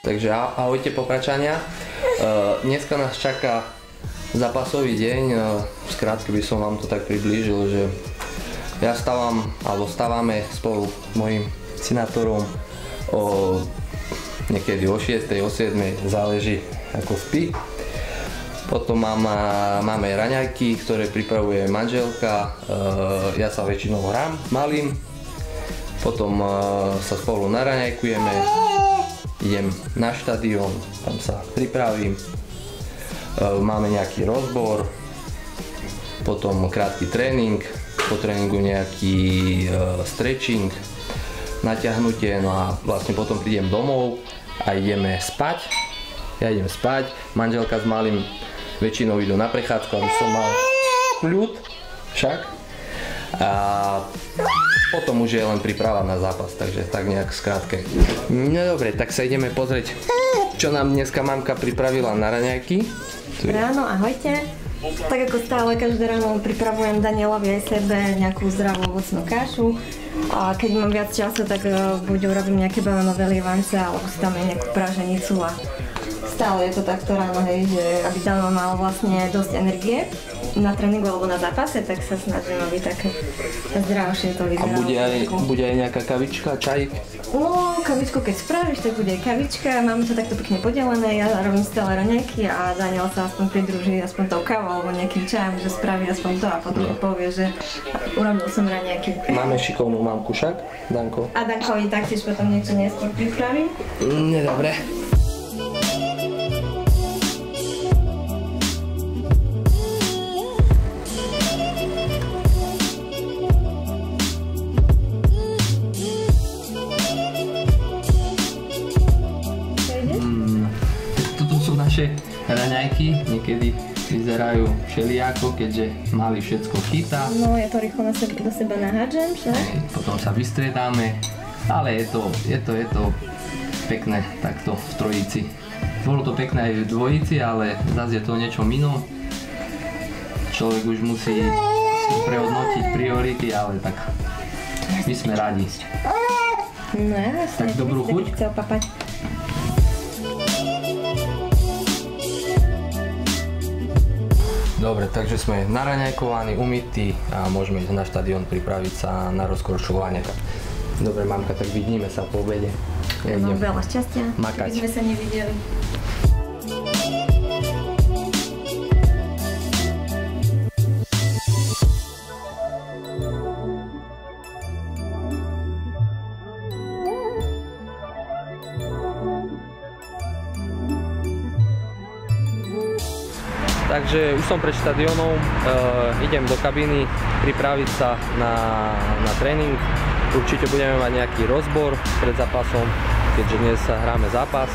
Takže ahojte Poprečania. Dneska nás čaká zápasový deň. Skrátke by som vám to tak priblížil, že ja stávame spolu s mojím synátorom niekedy o 6, o 7, záleží ako spí. Potom máme raňajky, ktoré pripravuje manželka, ja sa väčšinou hrám malým. Potom sa spolu naraňajkujeme, idem na štadión, tam sa pripravím, máme nejaký rozbor, potom krátky tréning, po tréningu nejaký stretching, natiahnutie, no a vlastne potom prídem domov a ideme spať. Ja idem spať, manželka s malým väčšinou idú na prechádzku, aby som mal kľud však. A potom už je len príprava na zápas, takže tak nejak skrátke. No dobre, tak sa ideme pozrieť, čo nám dneska mamka pripravila na raňajky. Ráno, ahojte. Tak ako stále, každé ráno pripravujem Danielovi aj sebe nejakú zdravú ovocnú kašu. A keď mám viac času, tak buď urobím nejaké banánové lievance, alebo si tam aj nejakú praženicu a stále je to takto ráno, hej, že aby Dano mal vlastne dosť energie na tréningu alebo na zápase, tak sa snažím, aby také zdravšie to vyzeralo. A bude aj nejaká kavička, čajík? No, kavičku keď spravíš, tak bude aj kavička. Máme to takto pekne podelené, ja robím stále raňajky a Daniel sa aspoň pridruží aspoň tou kávou alebo nejakým čajom, že spraví aspoň to a potom povie, že urobil som raňajky. Máme šikovnú mamku však, Danko. A Dankovi taktiež potom niečo neskôr pripravím. Dobre. Raňajky niekedy vyzerajú všelijako, keďže malý všetko chytá. No, ja to rýchlo do seba nahádžem, však? Potom sa vystriedame, ale je to pekné takto v trojici. Bolo to pekné aj v dvojici, ale zase je to niečo inom. Človek už musí prehodnotiť priority, ale tak my sme radi. No jasne, tak dobrú chuť. Chcel papať. Dobre, takže sme naraňajkovaní, umytí a môžeme ísť na štadión pripraviť sa na rozkorčulovanie. Dobre, mamka, tak vidíme sa po obede. Ja idem veľa šťastia, makať. keby sme sa nevideli. Takže už som pred štadiónom, idem do kabíny pripraviť sa na tréning. Určite budeme mať nejaký rozbor pred zápasom, keďže dnes hráme zápas.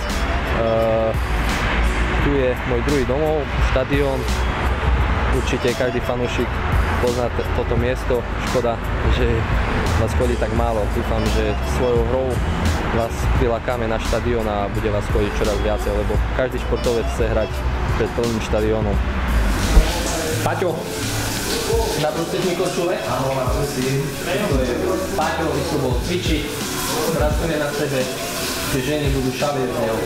Tu je môj druhý domov, štadión. Určite každý fanúšik pozná toto miesto. Škoda, že vás chodí tak málo. Dúfam, že svojou hrou vás prilákame na štadión a bude vás chodiť čoraz viacej, lebo každý športovec chce hrať pred plným štadiónom. Paťo, nabrúsiš mi košule? Áno, nabrúsim. Paťo, by som bol cvičiť, pracuje na sebe, tie ženy budú šalieť z neho.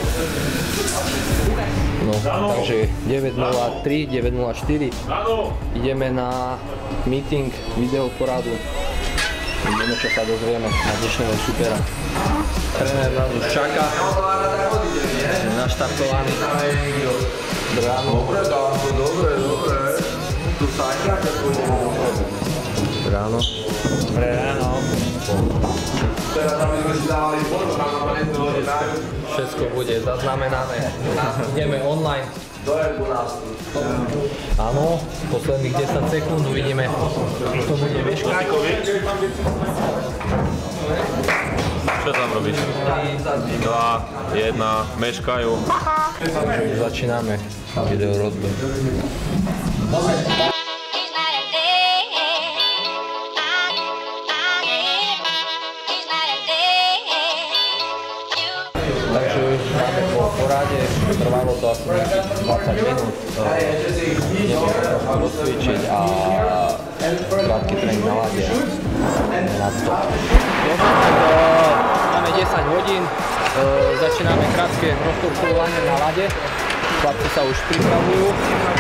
No, takže 9.03, 9.04, ideme na meeting, videoporadu. Ideme, čo sa dozvieme na dnešného supera. Tréner nás už čaká, sme naštartovaní. Ráno. Dobre. Tu sa aj tak pôjdeme dopredu. Ráno. Dobré ráno. Teraz aby sme si dávali foto, tam na preto hodinách. Všetko bude zaznamenané. Ideme online. Do 11. Áno, posledných 10 sekúnd uvidíme, kto bude meškať. Čo tam robíš? 2, 1, meškajú. Takže už začíname video rozbor. Takže máme po poráde, trvalo to asi 20 minút. Ideme trošku rozcvičiť a krátky tréning na lade. Na to. Máme 10 hodín, začíname krátke rozkorčulovanie na ľade. Chlapci sa už pripravujú.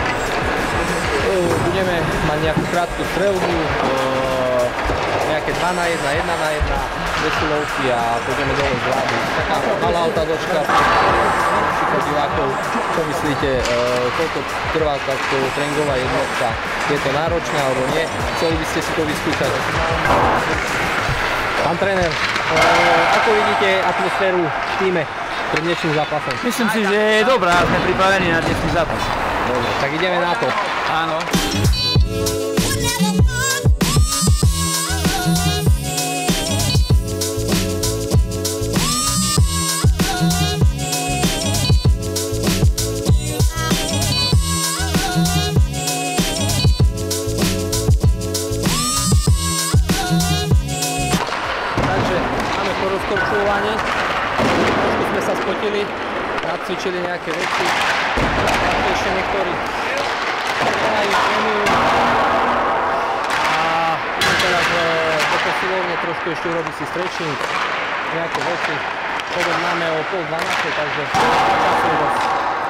Budeme mať nejakú krátku streľbu, nejaké 2 na 1, 1 na 1, vesilovky a pôjdeme dole z ľadu. Taká malá otázočka pre divákov. Čo myslíte, koľko trvá táto tréningová jednotka? Je to náročné alebo nie? Chceli by ste si to vyskúšať? Pán tréner, ako vidíte atmosféru v týme pred dnešným zápasom? Myslím si, že je dobrá, sme pripravení na dnešný zápas. Dobre, tak ideme na to. Áno. Rozkorčulovanie. Trošku sme sa spotili, nacvičili nejaké veci. Takto ešte niektorí konajú, trénujú. A idem teraz do posilovne trošku ešte urobiť si stretching, nejaké veci. Potom máme o 11:30, takže času je dosť.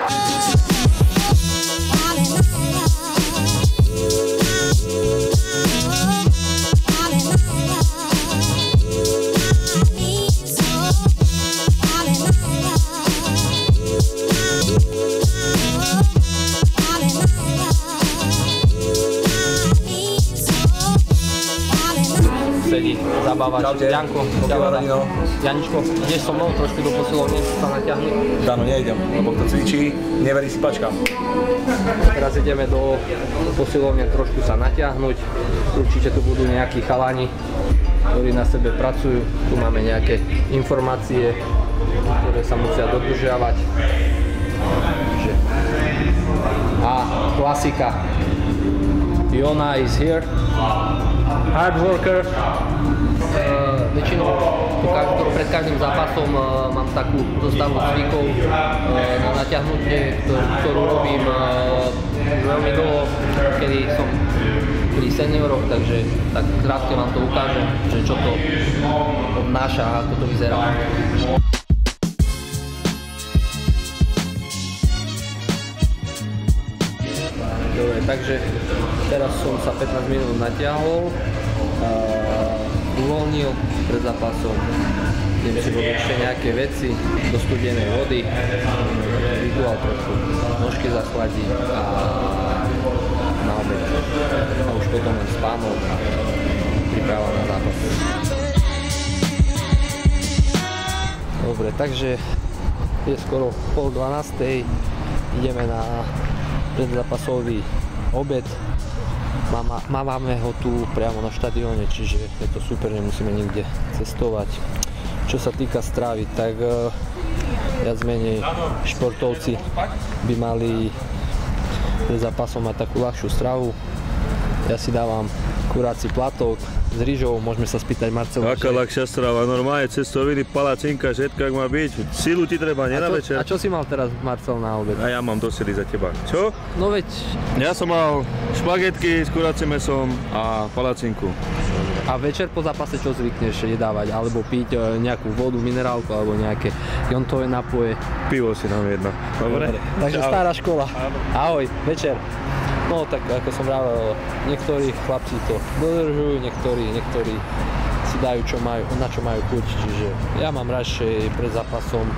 Sedí, zabávač, Janko, Janičko, ideš so mnou trošku do posilovne, sa natiahli? Áno, nejdem, lebo kto cvičí, neverí si pačkám. Teraz ideme do posilovne trošku sa natiahnuť, určite tu budú nejakí chalani, ktorí na sebe pracujú, tu máme nejaké informácie, ktoré sa musia dodržiavať. A klasika, Jona is here. Hard worker. Väčšinou pred každým zápasom mám takú zostavu zvykov na natiahnutie, ktorú robím veľmi dlho, kedy som pri senioroch, takže tak krátke vám to ukážem, že čo to obnáša a ako to vyzerá. Dobre, takže teraz som sa 15 minút natiahol, uvoľnil pred zápasom, idem si robiť ešte nejaké veci do studenej vody, rituál trošku, nožky zachladí a na obed. A už potom len spánok a príprava na zápas. Dobre, takže je skoro 11:30, ideme na predzápasový obed. Máme ho tu priamo na štadióne, čiže je to super, nemusíme nikde cestovať. Čo sa týka stravy, tak viac menej športovci by mali pred zápasom mať takú ľahšiu stravu. Ja si dávam kuráci platok s rýžou, môžeme sa spýtať Marcela. Aká ľahšia strava, normálne cestoviny, palacinka, všetko ak má byť. Silu ti treba, nie na večer. A čo si mal teraz, Marcel, na obed? A ja mám do sily za teba. Čo? No veď... Ja som mal špagetky s kuracím mesom a palacinku. A večer po zápase čo zvykneš jedávať? Alebo piť nejakú vodu, minerálku alebo nejaké jontové nápoje? Pivo si nám jedno. Dobre? Takže Čau. stará škola. Ahoj, večer. No tak ako som vravel, niektorí chlapci to dodržujú, niektorí si dajú na čo majú chuť, čiže ja mám radšej pred zápasom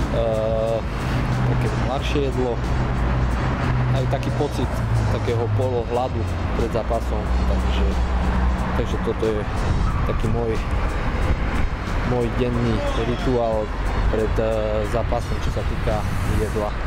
také ľahšie jedlo, aj taký pocit takého polohladu pred zápasom, takže toto je taký môj denný rituál pred zápasom, čo sa týka jedla.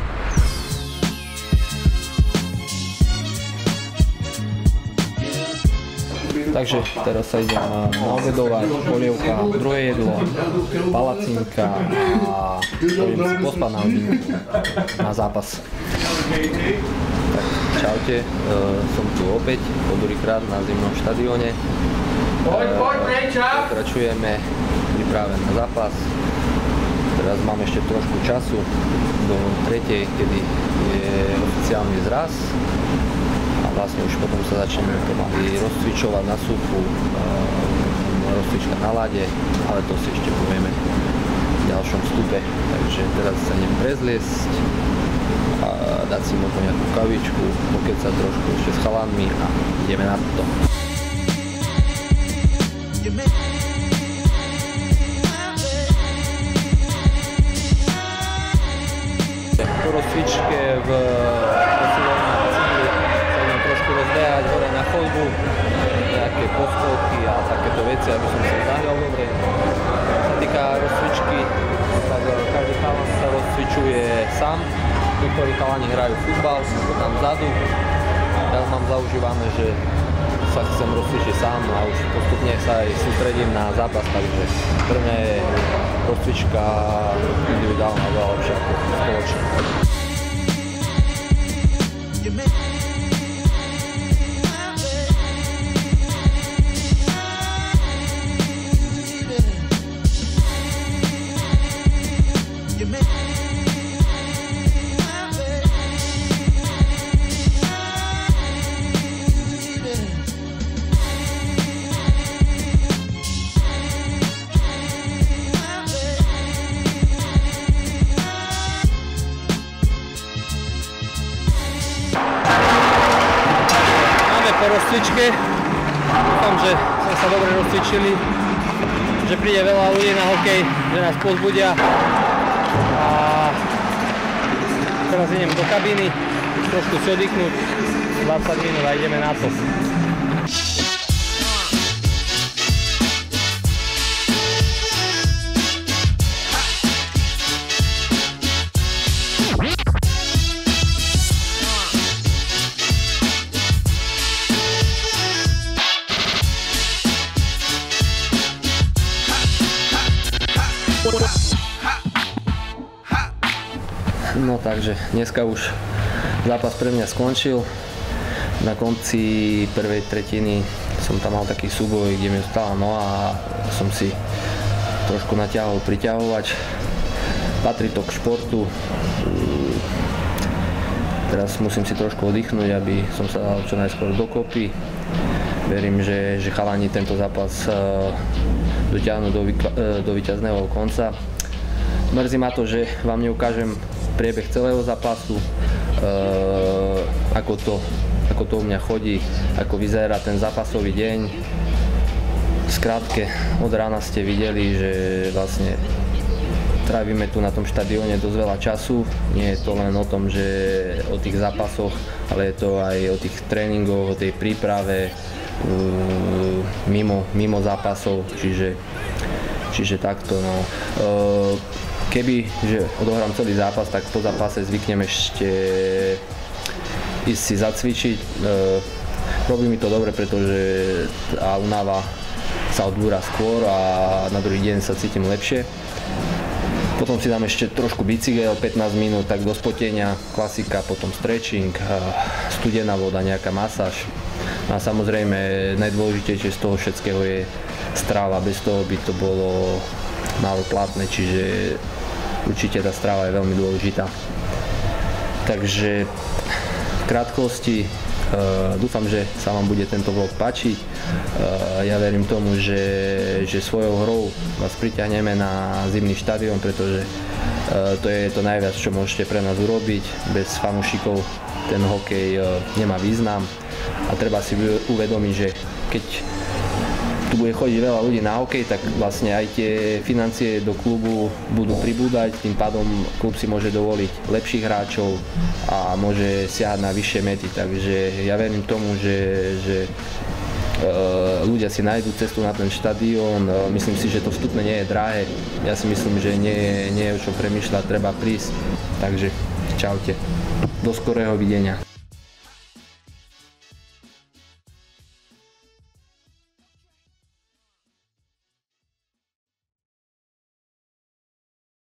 Takže teraz sa idem naobedovať, polievka, druhé jedlo, palacinka a idem si pospať na hodinku na zápas. Tak čaute, som tu opäť po druhýkrát na zimnom štadióne. Pokračujeme príprave na zápas. Teraz mám ešte trošku času do 3., kedy je oficiálny zraz. Vlastne už potom sa začneme pomaly rozcvičovať na súpu, rozcvička na ľade, ale to si ešte povieme ďalšom vstupe. Takže teraz sa idem prezliesť a dať si možno nejakú kavičku, pokecať trošku ešte s chalanmi a ideme na to. Po rozcvičke v posilovni na cíli sa idem trošku rozbehať hore na chodbu, nejaké poskolky a takéto veci, aby som sa zahľal dobre. Čo sa týka rozcvičky, tak každý chalan sa rozcvičuje sám, niektorí chalani hrajú futbal, sú tam vzadu. Ja mám zaužívané, že sa chcem rozcvičiť sám a už postupne sa aj sústredím na zápas, takže pre mňa je rozcvička individuálna veľa lepšia ako spoločná. Po rozcvičke, dúfam, že sme sa dobre rozcvičili, že príde veľa ľudí na hokej, že nás pozbudia a teraz idem do kabíny, trošku si oddychnúť, 20 minút a ideme na to. No takže dneska už zápas pre mňa skončil. Na konci prvej tretiny som tam mal taký súboj, kde mi ostala noha a som si trošku natiahol priťahovač. Patrí to k športu. Teraz musím si trošku oddychnúť, aby som sa dal čo najskôr dokopy. Verím, že chalani tento zápas dotiahnu do víťazného konca. Mrzí ma to, že vám neukážem priebeh celého zápasu, ako to u mňa chodí, ako vyzerá ten zápasový deň. Skrátke, od rána ste videli, že vlastne trávime tu na tom štadióne dosť veľa času. Nie je to len o tom, že o tých zápasoch, ale je to aj o tých tréningoch, o tej príprave mimo zápasov, čiže takto. No. Keby že odohrám celý zápas, tak po zápase zvyknem ešte ísť si zacvičiť. Robí mi to dobre, pretože tá únava sa odbúra skôr a na druhý deň sa cítim lepšie. Potom si dám ešte trošku bicykel, 15 minút, tak do spotenia, klasika, potom stretching, studená voda, nejaká masáž. A samozrejme najdôležitejšie z toho všetkého je strava, bez toho by to bolo málo platné, čiže určite tá strava je veľmi dôležitá. Takže v krátkosti dúfam, že sa vám bude tento vlog páčiť. Ja verím tomu, že svojou hrou vás priťahneme na zimný štadión, pretože to je to najviac, čo môžete pre nás urobiť. Bez fanúšikov ten hokej nemá význam a treba si uvedomiť, že keď tu bude chodiť veľa ľudí na hokej, tak vlastne aj tie financie do klubu budú pribúdať, tým pádom klub si môže dovoliť lepších hráčov a môže siahať na vyššie mety, takže ja verím tomu, že ľudia si nájdú cestu na ten štadión. Myslím si, že to vstupné nie je drahé, ja si myslím, že nie je o čom premýšľať, treba prísť, takže čaute, do skorého videnia.